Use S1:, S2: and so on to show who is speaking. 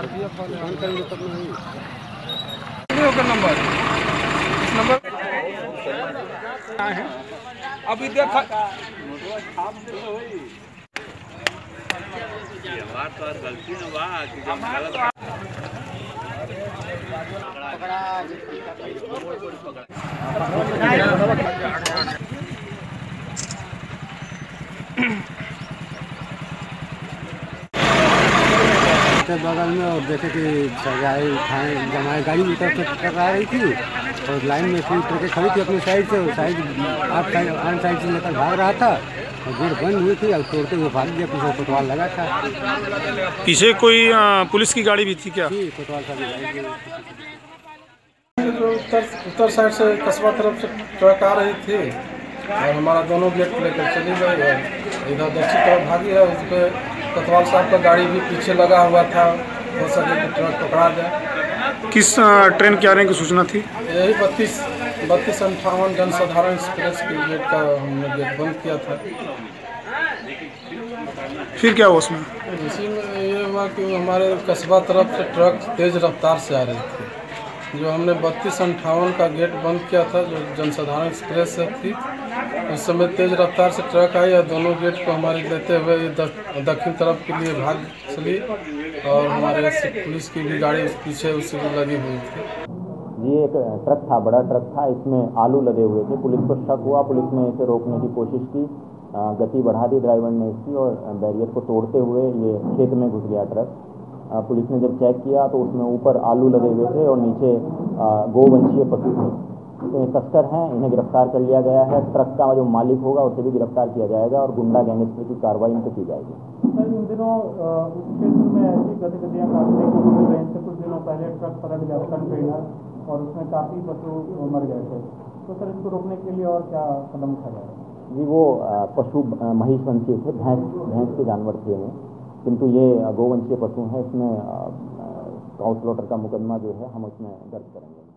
S1: RPF वाले phone करेंगे तब नहीं
S2: होगा नंबर। इस नंबर है अभी देखा
S3: गलती न बा कि जब गलत
S1: के बगल में और देखे कि जमाई गाड़ी की तरफ से टकरा रही थी और लाइन में पूरी ट्रकें खड़ी थी अपनी साइड से, साइड आन साइड से लेकर भाग रहा था और गेट बंद हुई थी और तोड़ते हुए भाग गया। पीछे कोतवाल लगा था।
S4: पीछे कोई पुलिस की गाड़ी भी थी क्या?
S1: कोतवाल का भी गाड़ी थी।
S5: उत्तर साइड से कस्बा तरफ से ट्रक आ रही थी और हमारा दोनों गेट लेकर चली गई और इधर दक्षिण तरफ भागी है। उस पर कोतवाल साहब का गाड़ी भी पीछे लगा हुआ था, हो सके कि ट्रक पकड़ा जाए।
S4: किस ट्रेन के आने की सूचना थी?
S5: यही 3258 जनसाधारण एक्सप्रेस के गेट का हमने गेट बंद किया था।
S4: फिर क्या हुआ उसमें?
S5: इसी में ये हुआ कि हमारे कस्बा तरफ से ट्रक तेज़ रफ्तार से आ रही थी, जो हमने 3258 का गेट बंद किया था जो जनसाधारण एक्सप्रेस से थी। उस समय तेज़ रफ्तार से ट्रक आई और दोनों गेट को हमारे लेते हुए दक्षिण तरफ के लिए भाग चली और हमारे पुलिस की भी गाड़ी पीछे उसी को लगी हुई थी।
S6: ये एक ट्रक था, बड़ा ट्रक था, इसमें आलू लदे हुए थे। पुलिस को शक हुआ, पुलिस ने इसे रोकने की कोशिश की, गति बढ़ा दी ड्राइवर ने इसकी और बैरियर को तोड़ते हुए ये खेत में घुस गया ट्रक। पुलिस ने जब चेक किया तो उसमें ऊपर आलू लदे हुए थे और नीचे गोवंशीय पशु थे। तो ये तस्कर हैं, इन्हें गिरफ्तार कर लिया गया है। ट्रक का जो मालिक होगा उसे भी गिरफ्तार किया जाएगा और गुंडा गैंगस्टर की कार्रवाई इन पर की जाएगी।
S7: सर, इन दिनों इस क्षेत्र में ऐसी गतिविधियाँ काटने को मिल रही थी। कुछ दिनों पहले ट्रक पलट गया कंटेनर और उसमें काफ़ी पशु मर गए थे। तो सर, इसको रोकने के लिए और क्या कदम उठाया जाएगा?
S6: जी, वो पशु महिष वंशीय थे, भैंस के जानवर थे वो, किंतु ये गोवंशीय पशु हैं। इसमें काउ स्लॉटर का मुकदमा जो है हम उसमें दर्ज करेंगे।